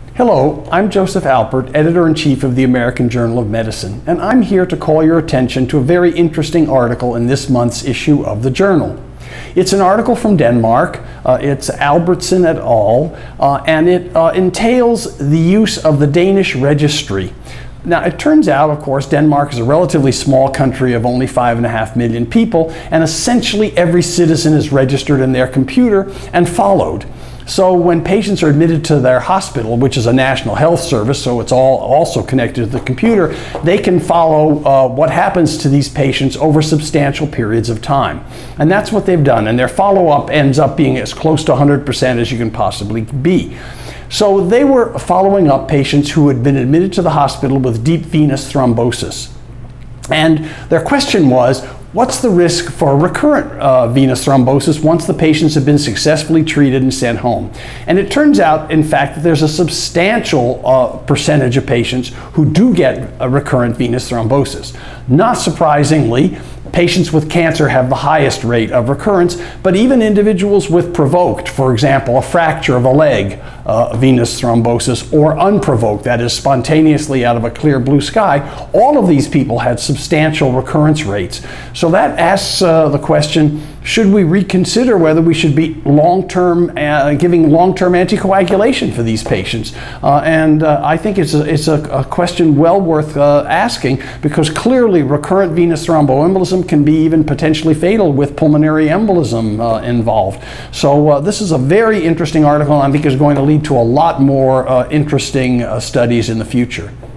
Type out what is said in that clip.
Hello, I'm Joseph Alpert, Editor-in-Chief of the American Journal of Medicine, and I'm here to call your attention to a very interesting article in this month's issue of the journal. It's an article from Denmark. It's Albertsen et al., and it entails the use of the Danish registry. Now, it turns out, of course, Denmark is a relatively small country of only 5.5 million people, and essentially every citizen is registered in their computer and followed. So when patients are admitted to their hospital, which is a national health service, so it's all also connected to the computer, they can follow what happens to these patients over substantial periods of time. And that's what they've done, and their follow-up ends up being as close to 100% as you can possibly be. So they were following up patients who had been admitted to the hospital with deep venous thrombosis. And their question was, what's the risk for recurrent venous thrombosis once the patients have been successfully treated and sent home? And it turns out, in fact, that there's a substantial percentage of patients who do get a recurrent venous thrombosis. Not surprisingly, patients with cancer have the highest rate of recurrence, but even individuals with provoked, for example, a fracture of a leg, venous thrombosis, or unprovoked, that is spontaneously out of a clear blue sky, all of these people had substantial recurrence rates. So that asks the question, should we reconsider whether we should be long-term, giving long-term anticoagulation for these patients? I think it's a question well worth asking, because clearly recurrent venous thromboembolism can be even potentially fatal with pulmonary embolism involved. So this is a very interesting article, and I think is going to lead to a lot more interesting studies in the future.